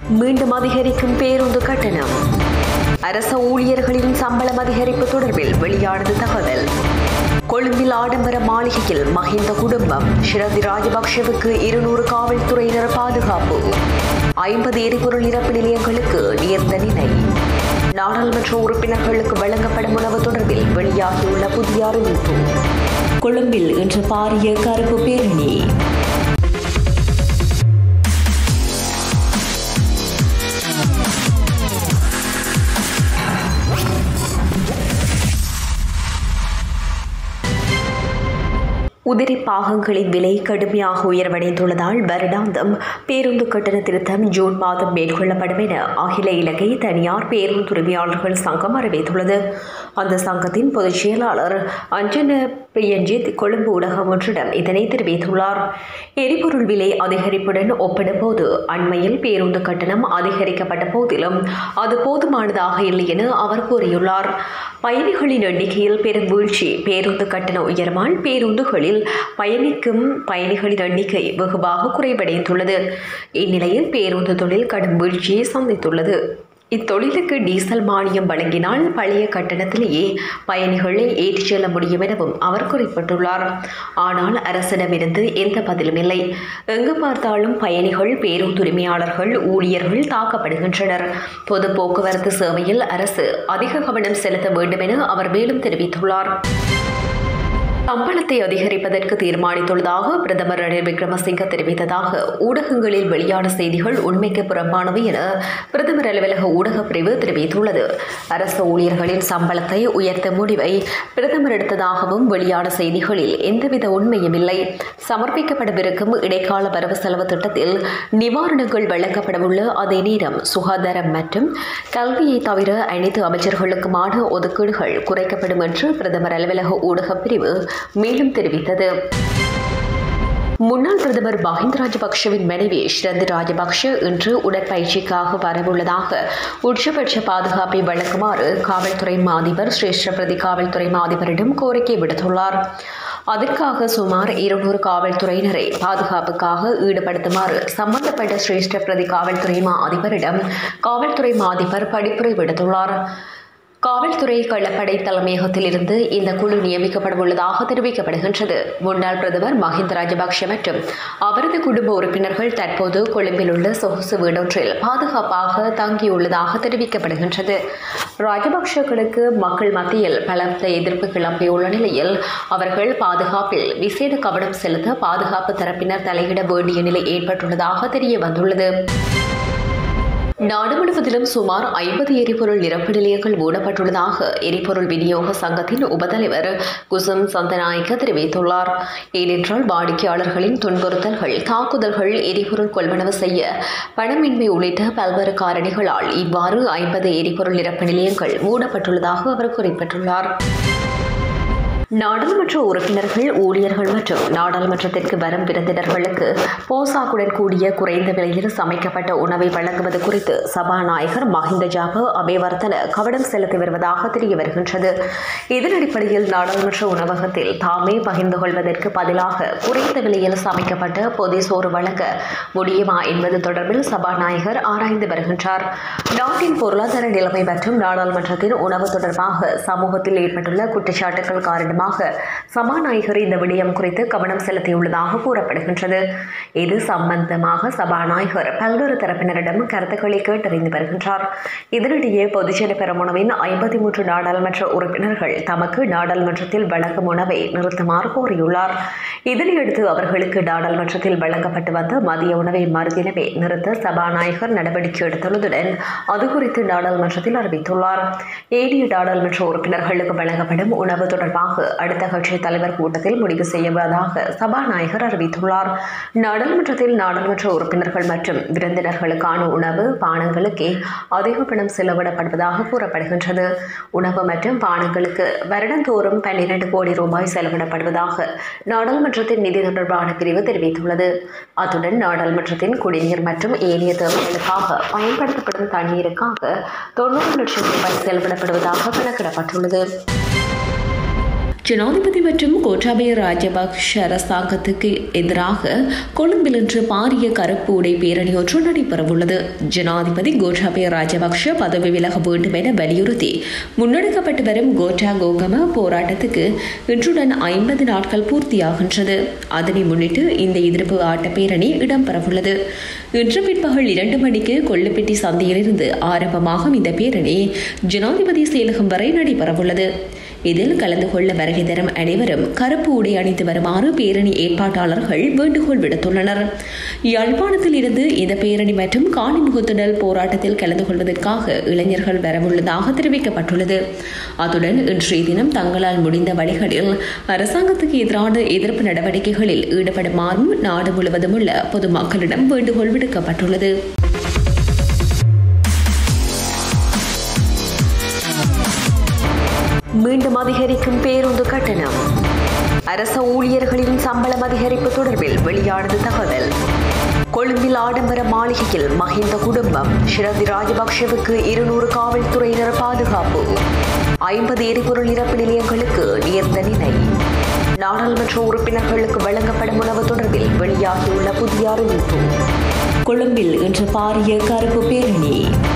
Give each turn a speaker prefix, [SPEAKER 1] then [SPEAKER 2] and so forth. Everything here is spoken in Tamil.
[SPEAKER 1] மீண்டும் அதிகரிக்கும் பேருந்து கட்டணம். அரச ஊழியர்களின் சம்பளம் அதிகரிப்பு தொடர்பில் வெளியானது தகவல். கொழும்பில் ஆடம்பர மாளிகையில் மஹிந்த குடும்பம். ஷிரதி ராஜபக்ஷவுக்கு 200 காவல்துறையினர் பாதுகாப்பு. 50 எரிபொருள் நிரப்பு நிலையங்களுக்கு நிர்ணய. நாடாளுமன்ற உறுப்பினர்களுக்கு வழங்கப்படும் உணவு தொடர்பில் வெளியாகியுள்ள புதிய அறிவிப்பு. கொழும்பில் இன்று பாரிய கருப்பு பேரணி. உதிரி பாகங்களின் விலை கடுமையாக உயர்வடைந்துள்ளதால் வருடாந்தம் பேருந்து கட்டண திருத்தம் ஜூன் மாதம் மேற்கொள்ளப்படும் என அகில இலங்கை தனியார் பேருந்து உரிமையாளர்கள் சங்கம் அறிவித்துள்ளது. அந்த சங்கத்தின் பொதுச் செயலாளர் அஞ்சன பிரியஞ்சித் கொழும்பு ஊடகம் ஒன்றிடம் இதனை தெரிவித்துள்ளார். எரிபொருள் விலை அதிகரிப்புடன் ஒப்பிடும்போது அண்மையில் பேருந்து கட்டணம் அதிகரிக்கப்பட்ட போதிலும் அது போதுமானதாக இல்லை என அவர் கூறியுள்ளார். பயணிகளின் எண்ணிக்கையில் பெரும் வீழ்ச்சி. பேருந்து கட்டண உயர்வால் பேருந்துகளில் பயணிக்கும் பயணிகளின் எண்ணிக்கை வெகுவாக குறைவடைந்துள்ளது. இந்நிலையில் பேருந்து தொழில் கடும் வீழ்ச்சியை சந்தித்துள்ளது. இத்தொழிலுக்கு டீசல் மானியம் வழங்கினால் பழைய கட்டணத்திலேயே பயணிகளை ஏற்றிச் செல்ல முடியும் எனவும் அவர் குறிப்பிட்டுள்ளார். ஆனால் அரசிடமிருந்து எந்த பதிலும் இல்லை. எங்கு பார்த்தாலும் பயணிகள், பேருந்து உரிமையாளர்கள், ஊழியர்கள் தாக்கப்படுகின்றனர். பொது போக்குவரத்து சேவையில் அரசு அதிக கவனம் செலுத்த வேண்டும் என அவர் மேலும் தெரிவித்துள்ளார். சம்பளத்தை அதிகரிப்பதற்கு தீர்மானித்துள்ளதாக பிரதமர் ரணில் விக்ரமசிங்க தெரிவித்ததாக ஊடகங்களில் வெளியான செய்திகள் உண்மைக்கு புறம்பானவை என பிரதமர் அலுவலக ஊடகப் பிரிவு தெரிவித்துள்ளது. அரசு ஊழியர்களின் சம்பளத்தை உயர்த்தும் முடிவை பிரதமர் எடுத்ததாகவும் வெளியான செய்திகளில் எந்தவித உண்மையும் இல்லை. சமர்ப்பிக்கப்படவிருக்கும் இடைக்கால வரவு செலவு திட்டத்தில் நிவாரணங்கள் வழங்கப்படவுள்ள அதே நேரம் சுகாதாரம் மற்றும் கல்வியை தவிர அனைத்து அமைச்சர்களுக்குமான ஒதுக்கீடுகள் குறைக்கப்படும் என்று பிரதமர் அலுவலக ஊடகப் பிரிவு மேலும் தெரிவித்தது. முன்னாள் பிரதமர் மஹிந்த ராஜபக்ஷவின் மனைவி ஷிரதி ராஜபக்ஷ இன்று உடற்பயிற்சிக்காக வரவுள்ளதாக உச்சபட்ச பாதுகாப்பை வழங்குமாறு காவல்துறை மாதிபர் சிரேஷ்ட பிரதி காவல்துறை மாதிபரிடம் கோரிக்கை விடுத்துள்ளார். அதற்காக சுமார் 200 காவல்துறையினரை பாதுகாப்புக்காக ஈடுபடுத்துமாறு சம்பந்தப்பட்ட சிரேஷ்ட பிரதி காவல்துறை அதிபரிடம் காவல்துறை மாதிபர் படிப்புரை விடுத்துள்ளார். காவல்துறை களப்படை தலைமையகத்தில் இருந்து இந்த குழு நியமிக்கப்படவுள்ளதாக தெரிவிக்கப்படுகின்றது. முன்னாள் பிரதமர் மஹிந்த ராஜபக்ஷ மற்றும் அவரது குடும்ப உறுப்பினர்கள் தற்போது கொழும்பில் உள்ள சொகுசு வீடொன்றில் பாதுகாப்பாக தங்கியுள்ளதாக தெரிவிக்கப்படுகின்றது. ராஜபக்ஷர்களுக்கு மக்கள் மத்தியில் பலத்த எதிர்ப்பு கிளம்பியுள்ள நிலையில் அவர்கள் பாதுகாப்பில் விசேட கவனம் செலுத்த பாதுகாப்பு தரப்பினர் தலையிட வேண்டிய நிலை ஏற்பட்டுள்ளதாக தெரிய வந்துள்ளது. நாடு முழுவதிலும் சுமார் 50 எரிபொருள் நிரப்பு நிலையங்கள் மூடப்பட்டுள்ளதாக எரிபொருள் விநியோக சங்கத்தின் உபதலைவர் குசும் சந்தநாயக்க தெரிவித்துள்ளார். ஏனென்றால் வாடிக்கையாளர்களின் துன்புறுத்தல்கள், தாக்குதல்கள், எரிபொருள் கொள்வனவு செய்ய பணமின்மை உள்ளிட்ட பல்வேறு காரணிகளால் இவ்வாறு 50 எரிபொருள் நிரப்பு நிலையங்கள் மூடப்பட்டுள்ளதாக அவர் குறிப்பிட்டுள்ளார். நாடாளுமன்ற உறுப்பினர்கள், ஊழியர்கள் மற்றும் நாடாளுமன்றத்திற்கு வரும் விருந்தினர்களுக்கு போசாக்குடன் கூடிய குறைந்த விலையில் சமைக்கப்பட்ட உணவை வழங்குவது குறித்து சபாநாயகர் மஹிந்த ஜாப அபேவர்தன கவனம் செலுத்தி வருவதாக தெரிய வருகின்றது. இதன் அடிப்படையில் நாடாளுமன்ற உணவகத்தில் தாமே பகிர்ந்து கொள்வதற்கு பதிலாக குறைந்த விலையில் சமைக்கப்பட்ட பொதி சோறு வழங்க முடியுமா என்பது தொடர்பில் சபாநாயகர் ஆராய்ந்து வருகின்றார். நாட்டின் பொருளாதார நிலைமை மற்றும் நாடாளுமன்றத்தின் உணவு தொடர்பாக சமூகத்தில் ஏற்பட்டுள்ள குற்றச்சாட்டுகள் காரணமாக சபாநாயகர் இந்த விடயம் குறித்து கவனம் செலுத்தியுள்ளதாக கூறப்படுகின்றது. இது சம்பந்தமாக சபாநாயகர் பல்வேறு தரப்பினரிடம் கருத்துக்களை கேட்டறிந்து வருகின்றார். இதனிடையே பொதுஜன பெரமுனவின் 53 நாடாளுமன்ற உறுப்பினர்கள் தமக்கு நாடாளுமன்றத்தில் வழங்கும் உணவை நிறுத்துமாறு கோரியுள்ளார். இதனையடுத்து அவர்களுக்கு நாடாளுமன்றத்தில் வழங்கப்பட்டு வந்த மதிய உணவை மறுதினமே நிறுத்த சபாநாயகர் நடவடிக்கை எடுத்துள்ளதுடன் அது குறித்து நாடாளுமன்றத்தில் அறிவித்துள்ளார். ஏனைய நாடாளுமன்ற உறுப்பினர்களுக்கு வழங்கப்படும் உணவு தொடர்பாக அடுத்த கட்சி தலைவர் கூட்டத்தில் முடிவு செய்வதாக சபாநாயகர் அறிவித்துள்ளார். நாடாளுமன்றத்தில் நாடாளுமன்ற உறுப்பினர்கள் மற்றும் விருந்தினர்களுக்கான உணவு பானங்களுக்கே அதிக பணம் செலவிடப்படுவதாக கூறப்படுகின்றது. உணவு மற்றும் பானங்களுக்கு வருடந்தோறும் 12 கோடி ரூபாய் செலவிடப்படுவதாக நாடாளுமன்றத்தின் நிதி தொடர்பான பிரிவு தெரிவித்துள்ளது. அத்துடன் நாடாளுமன்றத்தின் குடிநீர் மற்றும் ஏனைய தேவைகளுக்காக பயன்படுத்தப்படும் தண்ணீருக்காக 90 லட்சம் ரூபாய் செலவிடப்படுவதாக கணக்கிடப்பட்டுள்ளது. ஜனாதிபதி மற்றும் கோட்டாபய ராஜபக்ஷ அரசாங்கத்துக்கு எதிராக கொழும்பில் இன்று பாரிய கருப்பு உடை பேரணி ஒன்று நடைபெறவுள்ளது. ஜனாதிபதி கோட்டாபய ராஜபக்ஷ பதவி விலக வேண்டும் என வலியுறுத்தி முன்னெடுக்கப்பட்டு வரும் கோட்டா கோகம போராட்டத்துக்கு இன்றுடன் 50 நாட்கள் பூர்த்தியாகின்றது. அதனை முன்னிட்டு இந்த எதிர்ப்பு ஆட்ட பேரணி இடம்பெறவுள்ளது. இன்று பிற்பகல் 2 மணிக்கு கொள்ளுப்பட்டி சந்தையிலிருந்து ஆரம்பமாகும் இந்த பேரணி ஜனாதிபதி செயலகம் வரை நடைபெறவுள்ளது. இதில் கலந்து கொள்ள வருகை தரும் அனைவரும் கருப்பு உடை அணிந்து வருமாறு பேரணி ஏற்பாட்டாளர்கள் வேண்டுகோள் விடுத்துள்ளனர். யாழ்ப்பாணத்தில் இருந்து இந்த பேரணி மற்றும் காணிமுகத்திடல் போராட்டத்தில் கலந்து கொள்வதற்காக இளைஞர்கள் வரவுள்ளதாக தெரிவிக்கப்பட்டுள்ளது. அத்துடன் இன்றைய தினம் தங்களால் முடிந்த வழிகளில் அரசாங்கத்துக்கு எதிரான எதிர்ப்பு நடவடிக்கைகளில் ஈடுபடுமாறும் நாடு முழுவதும் உள்ள பொதுமக்களிடம் வேண்டுகோள் விடுக்கப்பட்டுள்ளது. மீண்டும் அதிகரிக்கும் பேருந்து கட்டணம். அரச ஊழியர்களின் சம்பளம் அதிகரிப்பு தொடர்பில் வெளியானது தகவல். கொழும்பில் ஆடம்பர மாளிகையில் மஹிந்த குடும்பம். ஷிரதி ராஜபக்ஷவுக்கு 200 காவல்துறையினர் பாதுகாப்பு. 50 எரிபொருள் நிரப்பு நிலையங்களுக்கு நீர் தண்டனை. நாடாளுமன்ற உறுப்பினர்களுக்கு வழங்கப்படும் உணவு தொடர்பில் வெளியாகியுள்ள புதிய அறிவிப்பு. கொழும்பில் இன்று பாரிய கருப்பு பேரணி.